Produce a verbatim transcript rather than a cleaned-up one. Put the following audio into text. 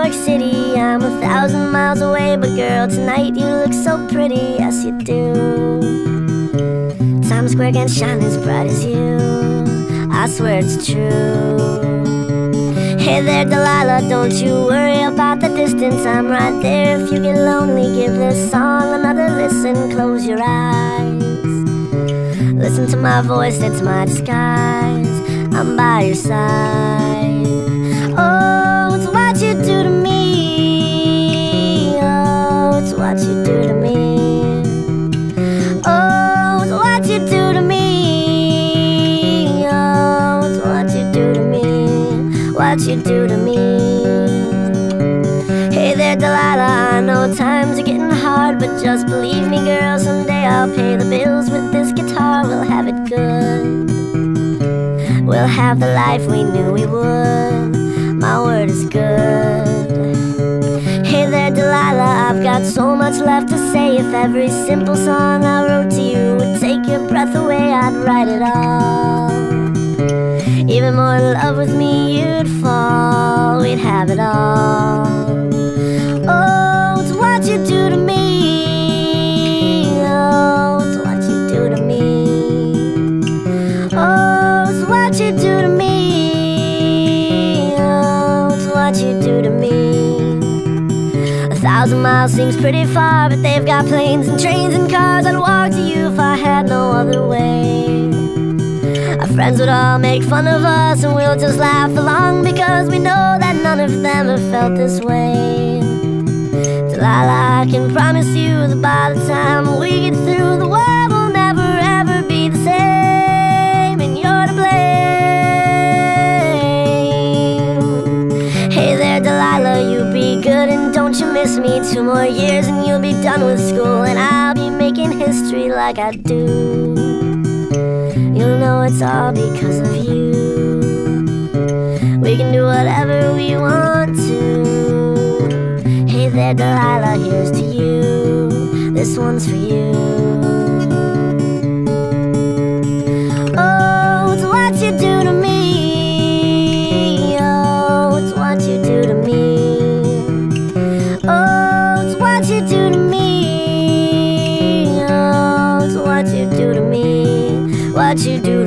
York City. I'm a thousand miles away, but girl, tonight you look so pretty. Yes, you do. Times Square can't shine as bright as you. I swear it's true. Hey there, Delilah, don't you worry about the distance. I'm right there if you get lonely. Give this song another listen. Close your eyes. Listen to my voice, it's my disguise. I'm by your side. Oh, it's what you do to me. Oh, it's what you do to me. Oh, it's what you do to me. Oh, it's what you do to me. What you do to me. Hey there, Delilah, I know times are getting hard, but just believe me, girl, someday I'll pay the bills with this guitar. We'll have it good. We'll have the life we knew we would. My word is good. Hey there, Delilah, I've got so much left to say. If every simple song I wrote to you would take your breath away, I'd write it all. Even more in love with me you'd fall. We'd have it all. Oh, it's what you do to me. Oh, it's what you do to me. Oh, it's what you do to me. Oh, it's what you do to me. A thousand miles seems pretty far, but they've got planes and trains and cars. I'd walk to you if I had no other way. Our friends would all make fun of us, and we'll just laugh along, because we know that none of them have felt this way. Delilah, I can promise you that by the time we get through, the world will never ever be the same, and you're to blame. Hey there, Delilah, you be good and don't you miss me. Two more years and you'll be done with school, and I'll be making history like I do. You'll know it's all because of you. We can do whatever we want to. Hey there, Delilah, here's to you. This one's for you. Oh, it's what you do to me. Oh, it's what you do to me. Oh, it's what you do to me. Oh, it's what you do to me. What you do